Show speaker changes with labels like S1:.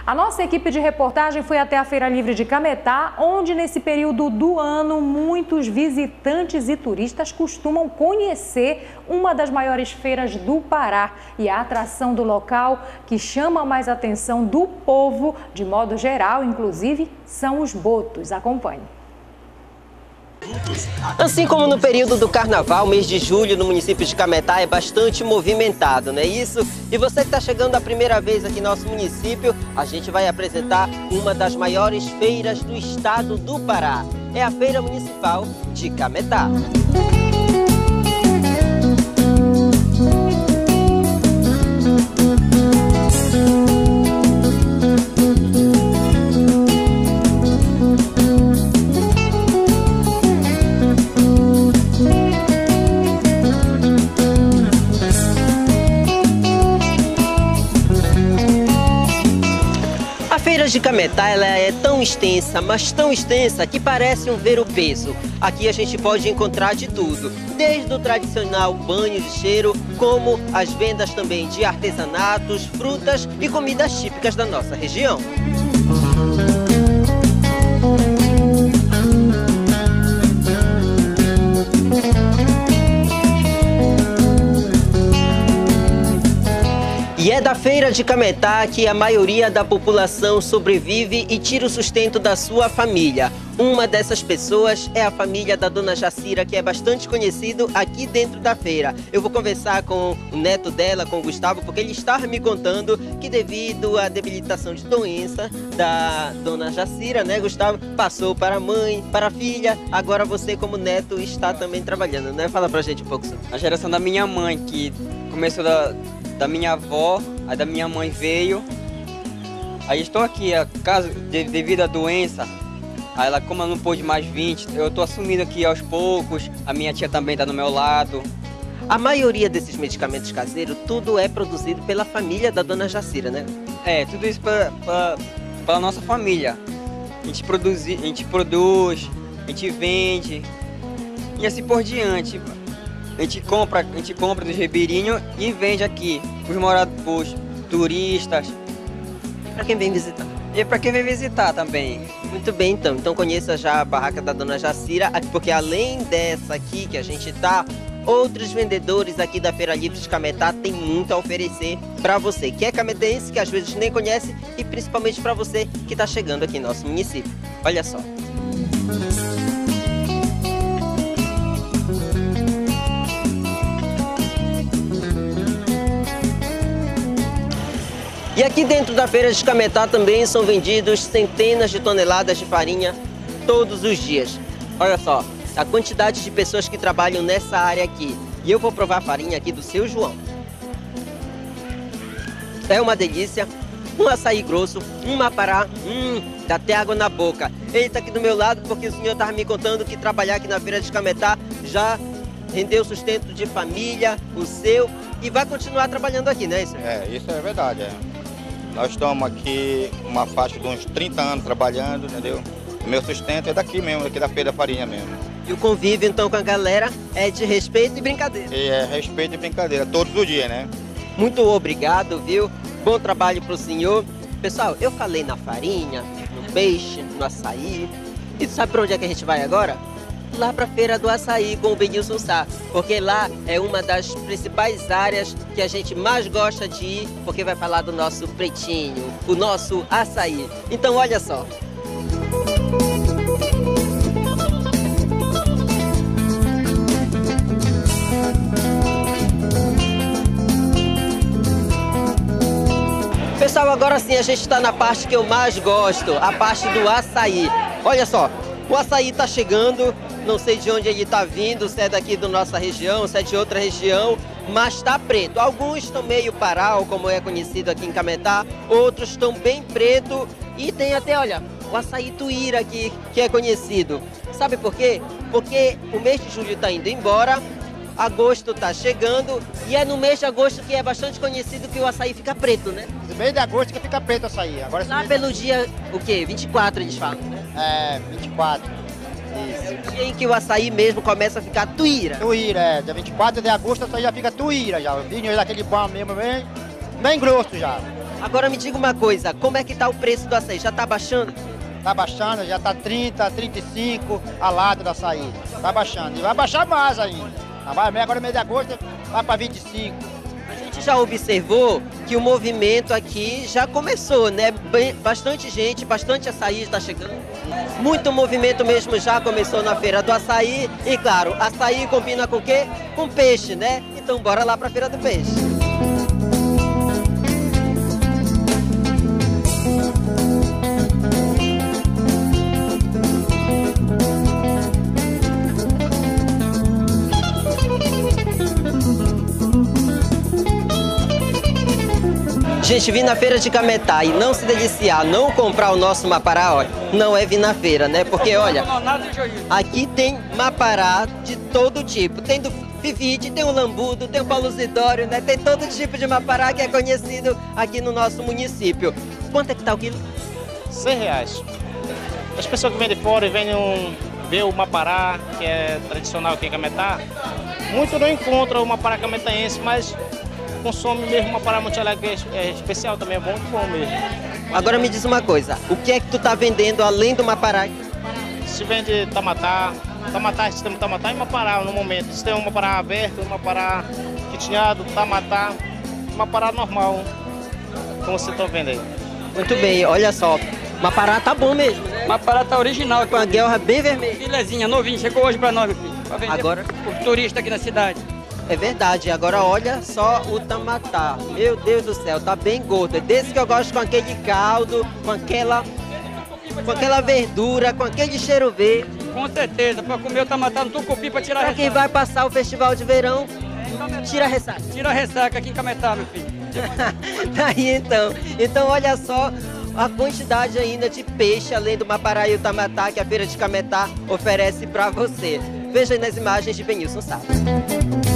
S1: A nossa equipe de reportagem foi até a Feira Livre de Cametá, onde nesse período do ano muitos visitantes e turistas costumam conhecer uma das maiores feiras do Pará. E a atração do local que chama mais a atenção do povo, de modo geral, inclusive, são os botos. Acompanhe.
S2: Assim como no período do carnaval, mês de julho no município de Cametá é bastante movimentado, não é isso? E você que está chegando a primeira vez aqui no nosso município, a gente vai apresentar uma das maiores feiras do estado do Pará. É a Feira Municipal de Cametá. A Feira de Cametá ela é tão extensa, mas tão extensa que parece um ver-o-peso. Aqui a gente pode encontrar de tudo, desde o tradicional banho de cheiro, como as vendas também de artesanatos, frutas e comidas típicas da nossa região. E é da Feira de Cametá que a maioria da população sobrevive e tira o sustento da sua família. Uma dessas pessoas é a família da Dona Jacira, que é bastante conhecido aqui dentro da feira. Eu vou conversar com o neto dela, com o Gustavo, porque ele está me contando que devido à debilitação de doença da Dona Jacira, né, Gustavo, passou para a mãe, para a filha, agora você como neto está também trabalhando, né? Fala pra gente um pouco sobre
S3: a geração da minha mãe, que começou da minha avó, aí da minha mãe veio. Aí estou aqui, devido à doença, aí ela, como ela não pôde mais vir, eu estou assumindo aqui aos poucos, a minha tia também está do meu lado.
S2: A maioria desses medicamentos caseiros, tudo é produzido pela família da Dona Jacira, né?
S3: É, tudo isso pela nossa família. A gente produz, a gente vende e assim por diante. A gente compra dos ribeirinhos e vende aqui os turistas.
S2: Para quem vem visitar.
S3: E para quem vem visitar também.
S2: Muito bem, então. Então conheça já a barraca da Dona Jacira, porque além dessa aqui que a gente tá, outros vendedores aqui da Feira Livre de Cametá têm muito a oferecer para você, que é cametense, que às vezes nem conhece, e principalmente para você que está chegando aqui no nosso município. Olha só. E aqui dentro da Feira de Cametá também são vendidos centenas de toneladas de farinha todos os dias. Olha só, a quantidade de pessoas que trabalham nessa área aqui. E eu vou provar a farinha aqui do seu João. É uma delícia, um açaí grosso, um mapará, dá até água na boca. Ele está aqui do meu lado porque o senhor estava me contando que trabalhar aqui na Feira de Cametá já rendeu sustento de família, o seu, e vai continuar trabalhando aqui, né, senhor?
S4: É, isso é verdade, Nós estamos aqui uma faixa de uns 30 anos trabalhando, entendeu? O meu sustento é daqui mesmo, daqui da Feira da Farinha mesmo.
S2: E o convívio, então, com a galera é de respeito e brincadeira?
S4: E é respeito e brincadeira, todos os dias, né?
S2: Muito obrigado, viu? Bom trabalho pro senhor. Pessoal, eu falei na farinha, no peixe, no açaí. E tu sabe pra onde é que a gente vai agora? Lá para a Feira do Açaí com o Benilson Sá, porque lá é uma das principais áreas que a gente mais gosta de ir, porque vai falar do nosso pretinho, o nosso açaí. Então olha só. Pessoal, agora sim a gente está na parte que eu mais gosto, a parte do açaí. Olha só, o açaí está chegando. Não sei de onde ele está vindo, se é daqui da nossa região, se é de outra região, mas está preto. Alguns estão meio parau, como é conhecido aqui em Cametá, outros estão bem preto e tem até, olha, o açaí tuíra aqui, que é conhecido. Sabe por quê? Porque o mês de julho está indo embora, agosto está chegando e é no mês de agosto que é bastante conhecido que o açaí fica preto, né?
S5: No mês de agosto que fica preto o açaí. Agora,
S2: lá pelo dia, o quê? 24 eles falam, né?
S5: É, 24.
S2: Isso. Dia em que o açaí mesmo começa a ficar tuíra.
S5: Tuíra, dia 24 de agosto o açaí já fica tuíra já. O vinho daquele bom mesmo, bem grosso já.
S2: Agora me diga uma coisa, como é que tá o preço do açaí? Já tá baixando?
S5: Tá baixando, já tá 30, 35 a lata do açaí. Tá baixando. E vai baixar mais ainda. Agora mês de agosto vai para 25.
S2: A gente já observou que o movimento aqui já começou, né? Bastante gente, bastante açaí está chegando. Muito movimento mesmo já começou na Feira do Açaí. E claro, açaí combina com o quê? Com peixe, né? Então bora lá pra Feira do Peixe. Gente, vir na Feira de Cametá e não se deliciar, não comprar o nosso mapará, olha, não é vir na feira, né? Porque, olha, aqui tem mapará de todo tipo. Tem do Vivide, tem o lambudo, tem o palusidório, né? Tem todo tipo de mapará que é conhecido aqui no nosso município. Quanto é que tá o quilo?
S6: R$100. As pessoas que vêm de fora e vêm ver o mapará, que é tradicional aqui em Cametá, muito não encontram o mapará cametaense, mas consome mesmo uma parada muito alegre, é especial também, é muito bom mesmo.
S2: Agora me diz uma coisa, o que é que tu tá vendendo além do mapará?
S6: Se vende tamatá, sistema tamatá e mapará no momento. Se tem um mapará aberto, um mapará quitinhado, tamatá, mapará normal, como você está vendo aí.
S2: Muito bem, olha só, mapará tá bom mesmo, né?
S7: Mapará tá original,
S2: Com a guelra bem vermelha.
S7: Filezinha, novinho, chegou hoje pra nós, meu filho, pra vender
S2: agora
S7: os turistas aqui na cidade.
S2: É verdade, agora olha só o tamatá, meu Deus do céu, tá bem gordo, é desse que eu gosto, com aquele caldo, com aquela verdura, com aquele cheiro verde.
S7: Com certeza, para comer o tamatá no tucupi para tirar a
S2: ressaca. Pra quem vai passar o festival de verão, tira a ressaca.
S7: Tira a ressaca aqui em Cametá, meu filho.
S2: Daí então, olha só a quantidade ainda de peixe, além do mapará e o tamatá, que a Feira de Cametá oferece para você. Veja aí nas imagens de Benilson Sá.